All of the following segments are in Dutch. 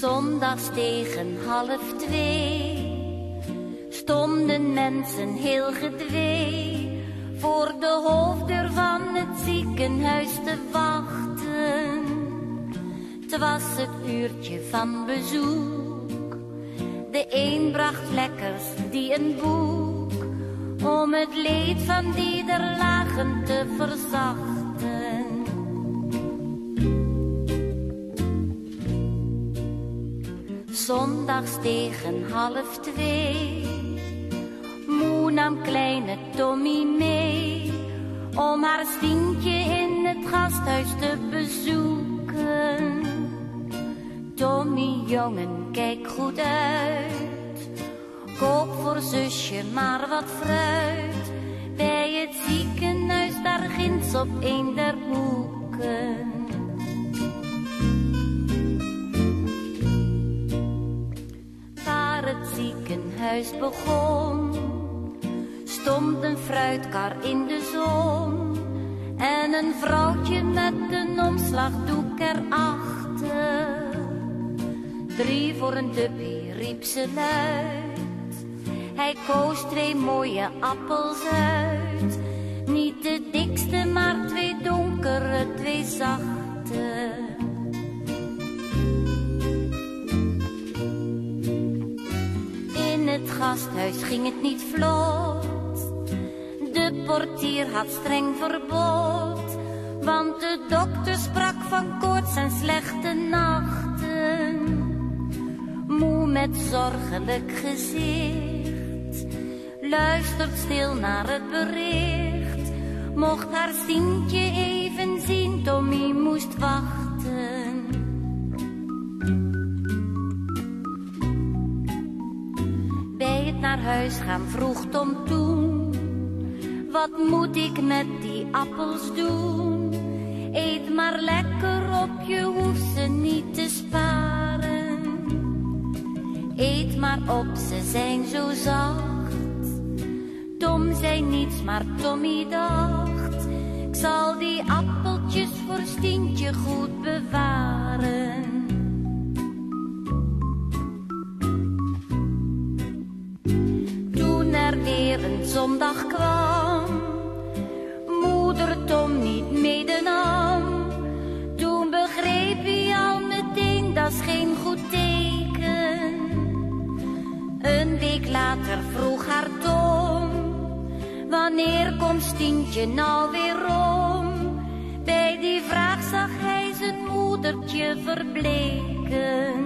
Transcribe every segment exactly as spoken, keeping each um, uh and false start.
Zondags tegen half twee stonden mensen heel gedwee voor de hoofddeur van het ziekenhuis te wachten. Het was het uurtje van bezoek. De een bracht lekkers, die een boek, om het leed van die er lagen te verzachten. Zondags tegen half twee, moe nam kleine Tommy mee, om haar Stientje in het gasthuis te bezoeken. Tommy, jongen, kijk goed uit, koop voor zusje maar wat fruit, bij het ziekenhuis daar ginds op een der hoeken. Waar het ziekenhuis begon, stond een fruitkar in de zon en een vrouwtje met een omslagdoek erachter. Drie voor een dubbie, riep ze luid. Hij koos twee mooie appels uit, niet de dikste, maar twee donkere, twee zachte. In het gasthuis ging het niet vlot, de portier had streng verbod, want de dokter sprak van koorts en slechte nachten. Moe met zorgelijk gezicht luistert stil naar het bericht, mocht haar Stientje even zien, Tommy moest wachten. Bij het naar huis gaan vroeg Tom toen, wat moet ik met die appels doen? Eet maar lekker op, je hoeft ze niet te sparen. Eet maar op, ze zijn zo zacht. Tom zei niets, maar Tommy dacht, ik zal die appeltjes voor Stientje goed bewaren. Toen er weer een zondag kwam, moeder Tom niet medenam, toen begreep hij al meteen, dat is geen goed teken. Een week later vroeg haar Tom, wanneer komt Stientje nou weer om? Bij die vraag zag hij zijn moedertje verbleken.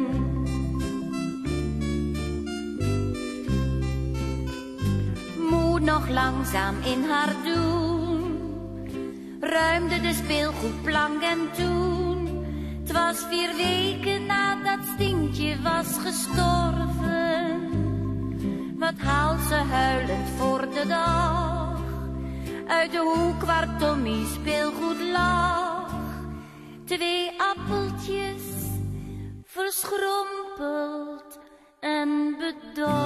Moe nog langzaam in haar doen, ruimde de speelgoedplank en toen, het was vier weken nadat Stientje was gestorven. Wat haalt ze huilend voor de dag, uit de hoek waar Tommy speelgoed lag. Twee appeltjes, verschrompeld en bedorven.